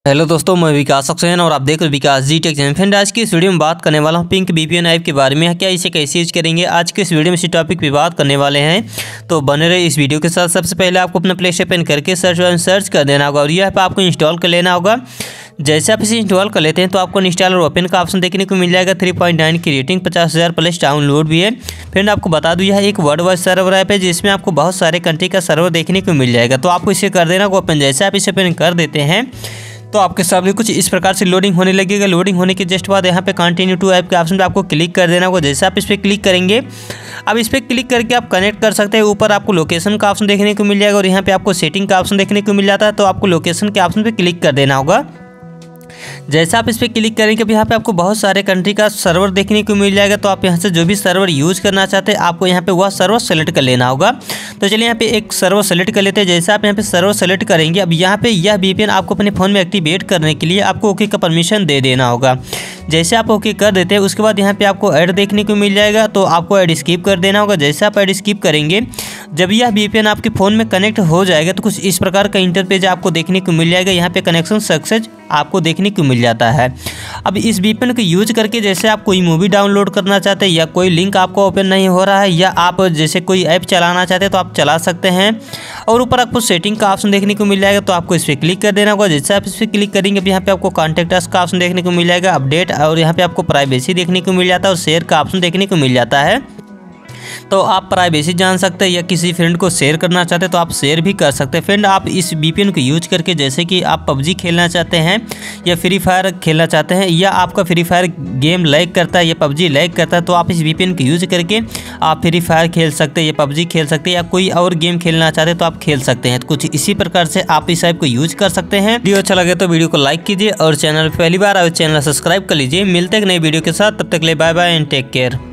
Hello दोस्तों, मैं विकास suction और आप देख रहे Vikas ji tech channel. Friend, आज की इस वीडियो में बात करने वाला हूं पिंक VPN ऐप के बारे में। क्या इसे कैसे यूज करेंगे, आज के इस वीडियो में इसी टॉपिक पे बात करने वाले हैं। तो बने रहे इस वीडियो के साथ। सबसे पहले आपको अपना प्ले स्टोर ओपन करके सर्च कर देना होगा और यह ऐप आपको इंस्टॉल कर लेना होगा। जैसे आप इसे इंस्टॉल कर लेते हैं तो आपको इंस्टॉल और ओपन का ऑप्शन देखने को मिल जाएगा। 3.9 की रेटिंग, 50,000 प्लस डाउनलोड भी है। फ्रेंड, आपको बता दूं यह एक वर्ल्ड वाइड सर्वर ऐप है जिसमें आपको बहुत सारे कंट्री का सर्वर देखने को मिल जाएगा। तो आपको इसे कर देना होगा ओपन। जैसे आप इसे ओपन कर देते हैं तो आपके सामने कुछ इस प्रकार से लोडिंग होने लगेगा। लोडिंग होने के जस्ट बाद यहाँ पे कंटिन्यू टू ऐप के ऑप्शन पे आपको क्लिक कर देना होगा। जैसे आप इस पर क्लिक करेंगे, अब इस पर क्लिक करके आप कनेक्ट कर सकते हैं। ऊपर आपको लोकेशन का ऑप्शन देखने को मिल जाएगा और यहाँ पे आपको सेटिंग का ऑप्शन देखने को मिल जाता है। तो आपको लोकेशन के ऑप्शन पे क्लिक कर देना होगा। जैसे आप इस पर क्लिक करेंगे, अब यहाँ पे आपको बहुत सारे कंट्री का सर्वर देखने को मिल जाएगा। तो आप यहाँ से जो भी सर्वर यूज़ करना चाहते हैं आपको यहाँ पे वह सर्वर सेलेक्ट कर लेना होगा। तो चलिए यहाँ पे एक सर्वर सेलेक्ट कर लेते हैं। जैसे आप यहाँ पे सर्वर सेलेक्ट करेंगे, अब यहाँ पे यह VPN आपको अपने फ़ोन में एक्टिवेट करने के लिए आपको ओके का परमिशन दे देना होगा। जैसे आप ओके कर देते हैं उसके बाद यहाँ पे आपको ऐड देखने को मिल जाएगा। तो आपको ऐड स्किप कर देना होगा। जैसे आप ऐड स्किप करेंगे, जब यह VPN आपके फ़ोन में कनेक्ट हो जाएगा तो कुछ इस प्रकार का इंटरपेज आपको देखने को मिल जाएगा। यहाँ पे कनेक्शन सक्सेस आपको देखने को मिल जाता है। अब इस VPN को यूज करके जैसे आप कोई मूवी डाउनलोड करना चाहते हैं या कोई लिंक आपको ओपन नहीं हो रहा है या आप जैसे कोई ऐप चलाना चाहते हैं तो आप चला सकते हैं। और ऊपर आपको सेटिंग का ऑप्शन देखने को मिल जाएगा। तो आपको इस पर क्लिक कर देना होगा। जैसे आप इस पर क्लिक करेंगे, अब यहाँ पे आपको कॉन्टैक्ट अस का ऑप्शन देखने को मिल जाएगा, अपडेट, और यहाँ पे आपको प्राइवेसी देखने को मिल जाता है और शेयर का ऑप्शन देखने को मिल जाता है। तो आप प्राइवेसी जान सकते हैं या किसी फ्रेंड को शेयर करना चाहते हैं तो आप शेयर भी कर सकते हैं। फ्रेंड, आप इस VPN को यूज करके जैसे कि आप PUBG खेलना चाहते हैं या फ्री फायर खेलना चाहते हैं या आपका फ्री फायर गेम लैग करता है या PUBG लैग करता है तो आप इस VPN को यूज करके आप फ्री फायर खेल सकते हैं या PUBG खेल सकते हैं या कोई और गेम खेलना चाहते हैं तो आप खेल सकते हैं। तो कुछ इसी प्रकार से आप इस ऐप को यूज कर सकते हैं। वीडियो अच्छा लगे तो वीडियो को लाइक कीजिए और चैनल पहली बार आए चैनल सब्सक्राइब कर लीजिए। मिलते हैं एक नई वीडियो के साथ, तब तक के लिए bye bye and take care.